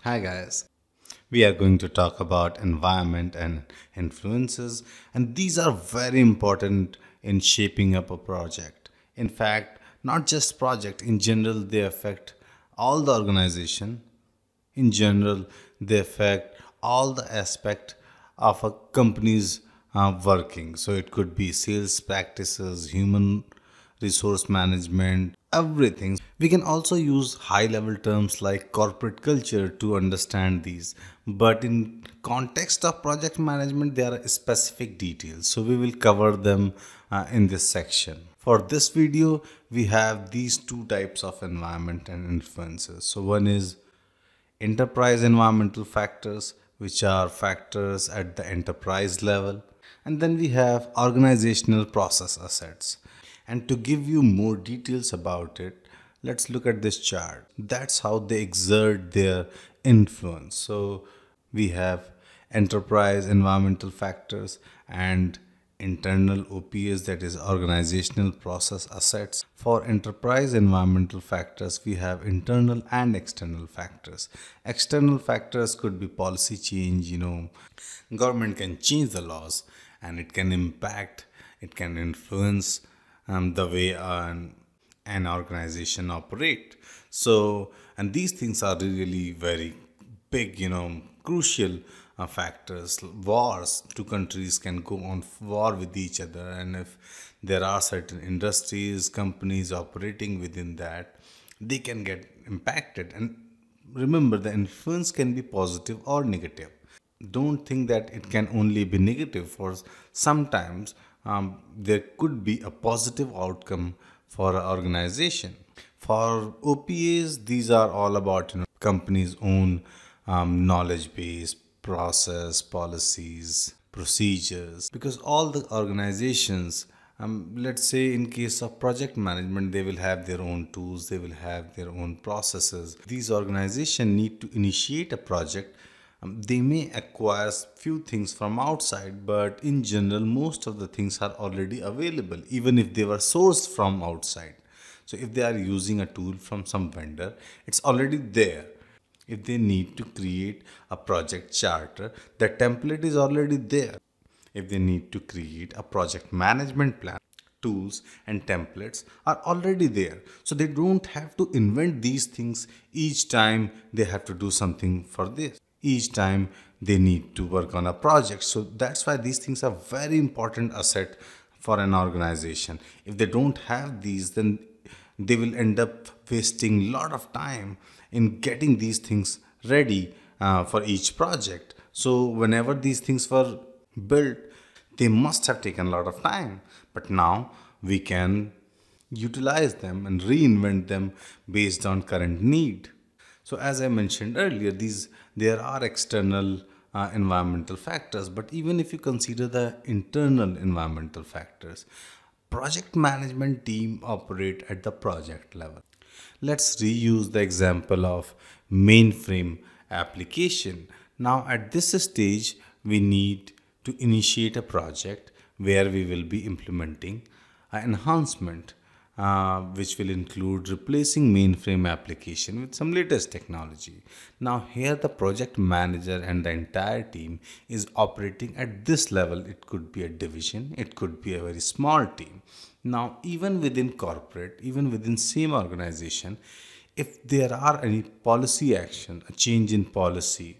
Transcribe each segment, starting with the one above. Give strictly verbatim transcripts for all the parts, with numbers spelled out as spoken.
Hi guys. We are going to talk about environment and influences, and these are very important in shaping up a project. In fact, not just project, in general they affect all the organization. In general, they affect all the aspect of a company's uh, working. So it could be sales practices, human resource management, everything. We can also use high level terms like corporate culture to understand these. But in context of project management, there are specific details. So we will cover them uh, in this section. For this video, we have these two types of environment and influences. So one is enterprise environmental factors, which are factors at the enterprise level. And then we have organizational process assets. And to give you more details about it, let's look at this chart. That's how they exert their influence. So we have enterprise environmental factors and internal O P S, that is organizational process assets. For enterprise environmental factors, we have internal and external factors. External factors could be policy change, you know, government can change the laws and it can impact, it can influence um, the way an, an organization operate. So, and these things are really very big, you know, crucial uh, factors. Wars, two countries can go on war with each other, and if there are certain industries, companies operating within that, they can get impacted. And remember, the influence can be positive or negative. Don't think that it can only be negative. For sometimes um, there could be a positive outcome for an organization. For O P As, these are all about, you know, company's own um, knowledge base, process, policies, procedures. Because all the organizations, um, let's say in case of project management, they will have their own tools, they will have their own processes. These organizations need to initiate a project. Um, they may acquire few things from outside, but in general, most of the things are already available, even if they were sourced from outside. So if they are using a tool from some vendor, it's already there. If they need to create a project charter, the template is already there. If they need to create a project management plan, tools and templates are already there. So they don't have to invent these things each time they have to do something for this. Each time they need to work on a project. So that's why these things are very important asset for an organization. If they don't have these, then they will end up wasting a lot of time in getting these things ready uh, for each project. So whenever these things were built, they must have taken a lot of time. But now we can utilize them and reinvent them based on current need. So as I mentioned earlier, these there are external uh, environmental factors, but even if you consider the internal environmental factors, project management team operate at the project level. Let's reuse the example of mainframe application. Now at this stage, we need to initiate a project where we will be implementing an enhancement, uh, which will include replacing mainframe application with some latest technology. Now here the project manager and the entire team is operating at this level. It could be a division, it could be a very small team. Now even within corporate, even within same organization, if there are any policy action, a change in policy,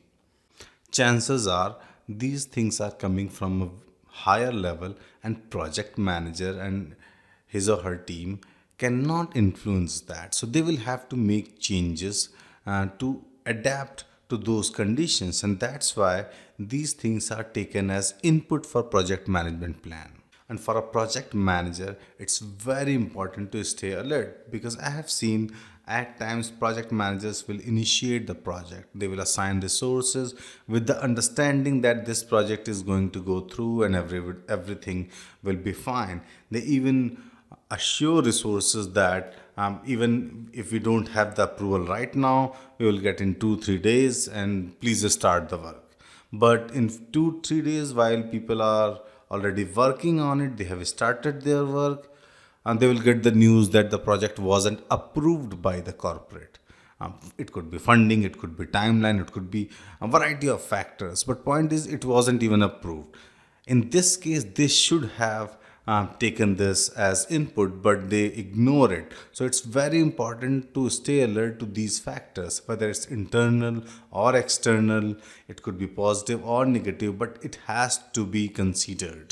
chances are these things are coming from a higher level, and project manager and his or her team cannot influence that. So they will have to make changes uh, to adapt to those conditions, and that's why these things are taken as input for project management plan. And for a project manager, it's very important to stay alert, because I have seen at times project managers will initiate the project. They will assign resources with the understanding that this project is going to go through and every, everything will be fine. They even assure resources that um, even if we don't have the approval right now, we will get in two, three days and please just start the work. But in two, three days, while people are already working on it, they have started their work, and they will get the news that the project wasn't approved by the corporate. Um, it could be funding, it could be timeline, it could be a variety of factors. But point is, it wasn't even approved. In this case, they should have um, taken this as input, but they ignore it. So it's very important to stay alert to these factors, whether it's internal or external. It could be positive or negative, but it has to be considered.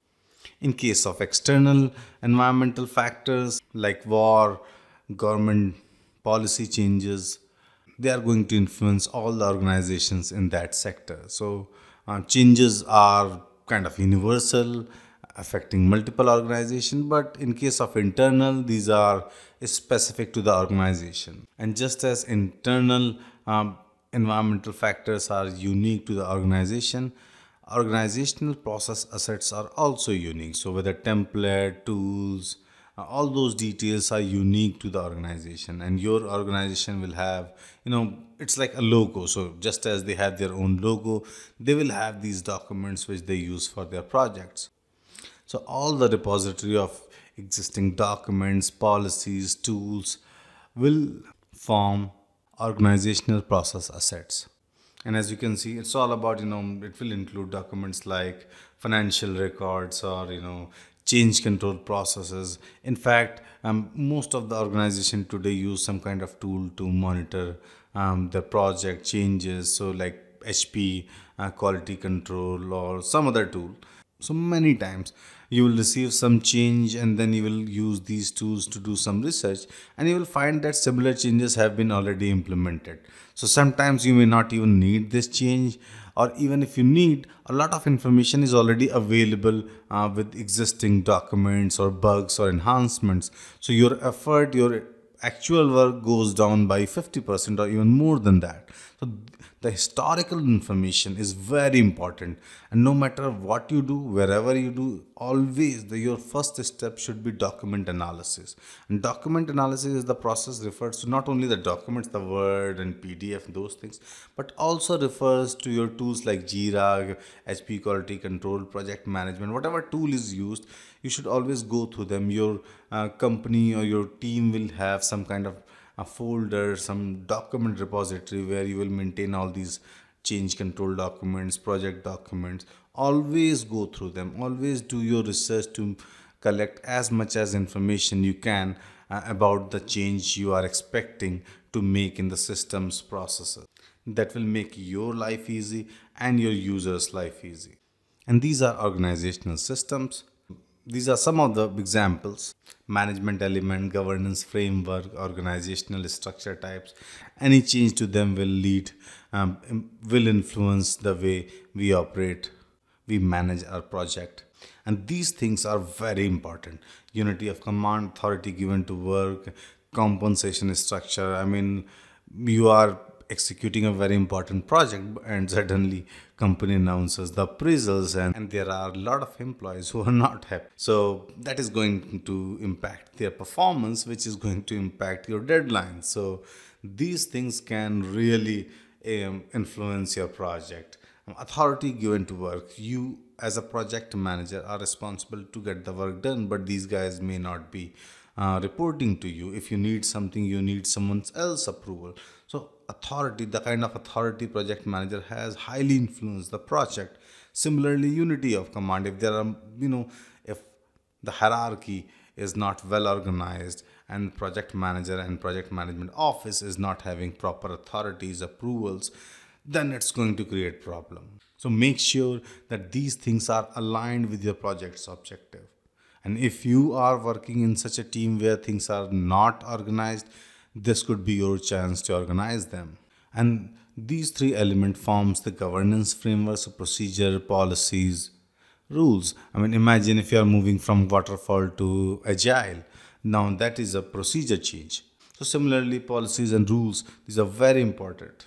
In case of external environmental factors like war, government policy changes, they are going to influence all the organizations in that sector. So, uh, changes are kind of universal, affecting multiple organizations, but in case of internal, these are specific to the organization. And just as internal um, environmental factors are unique to the organization, organizational process assets are also unique. So whether template, tools, uh, all those details are unique to the organization, and your organization will have, you know, it's like a logo. So just as they have their own logo, they will have these documents which they use for their projects. So all the repository of existing documents, policies, tools will form organizational process assets. And as you can see, it's all about, you know, it will include documents like financial records or, you know, change control processes. In fact, um, most of the organization today use some kind of tool to monitor um, the project changes. So like H P, uh, quality control, or some other tool. So many times you will receive some change, and then you will use these tools to do some research, and you will find that similar changes have been already implemented. So sometimes you may not even need this change, or even if you need, a lot of information is already available uh, with existing documents or bugs or enhancements. So your effort, your actual work goes down by fifty percent or even more than that. So the historical information is very important, and no matter what you do, wherever you do, always the, your first step should be document analysis. And document analysis is the process refers to not only the documents, the Word and P D F, those things, but also refers to your tools like Jira, H P quality control, project management, whatever tool is used. You should always go through them. Your uh, company or your team will have some kind of a folder, some document repository where you will maintain all these change control documents, project documents. Always go through them. Always do your research to collect as much as information you can uh, about the change you are expecting to make in the system's processes. That will make your life easy and your users' life easy. And these are organizational systems. These are some of the examples: management element, governance framework, organizational structure types. Any change to them will lead, um, will influence the way we operate, we manage our project. And these things are very important. Unity of command, authority given to work, compensation structure. I mean, you are executing a very important project, and suddenly company announces the appraisals, and, and there are a lot of employees who are not happy. So that is going to impact their performance, which is going to impact your deadline. So these things can really um, influence your project. Authority given to work: you as a project manager are responsible to get the work done, but these guys may not be uh, reporting to you. If you need something, you need someone else approval. So authority, the kind of authority project manager has, highly influence the project. Similarly, unity of command: if there are, you know, if the hierarchy is not well organized, and project manager and project management office is not having proper authorities, approvals, then it's going to create problem. So make sure that these things are aligned with your project's objective. And if you are working in such a team where things are not organized, this could be your chance to organize them. And these three elements forms the governance framework: so procedure, policies, rules. I mean, imagine if you are moving from waterfall to agile. Now that is a procedure change. So similarly, policies and rules, these are very important.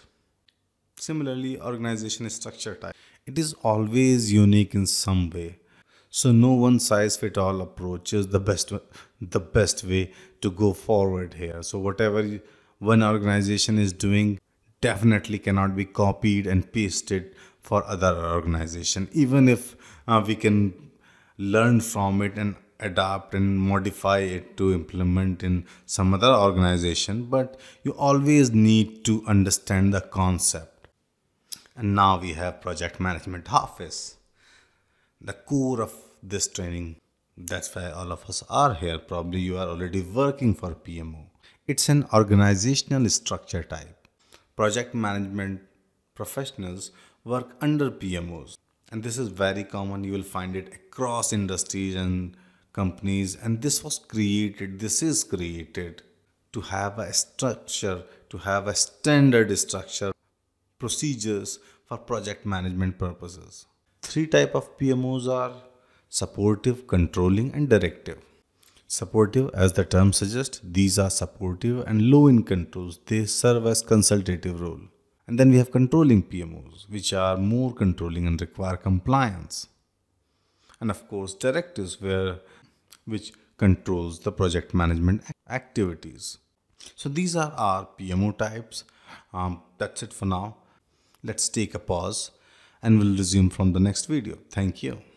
Similarly, organization structure type, it is always unique in some way. So no one size fit all approach is the best the best way to go forward here. So whatever you- one organization is doing definitely cannot be copied and pasted for other organization. Even if uh, we can learn from it and adapt and modify it to implement in some other organization, but you always need to understand the concept. And now we have project management office, the core of this training. That's why all of us are here. Probably you are already working for P M O. It's an organizational structure type. Project management professionals work under P M Os. And this is very common. You will find it across industries and companies. And this was created, this is created to have a structure, to have a standard structure, procedures for project management purposes. Three type of P M Os are supportive, controlling, and directive. Supportive, as the term suggests, these are supportive and low in controls. They serve as consultative role. And then we have controlling P M Os, which are more controlling and require compliance. And of course, directives, where which controls the project management activities. So these are our P M O types. Um, that's it for now. Let's take a pause and we'll resume from the next video. Thank you.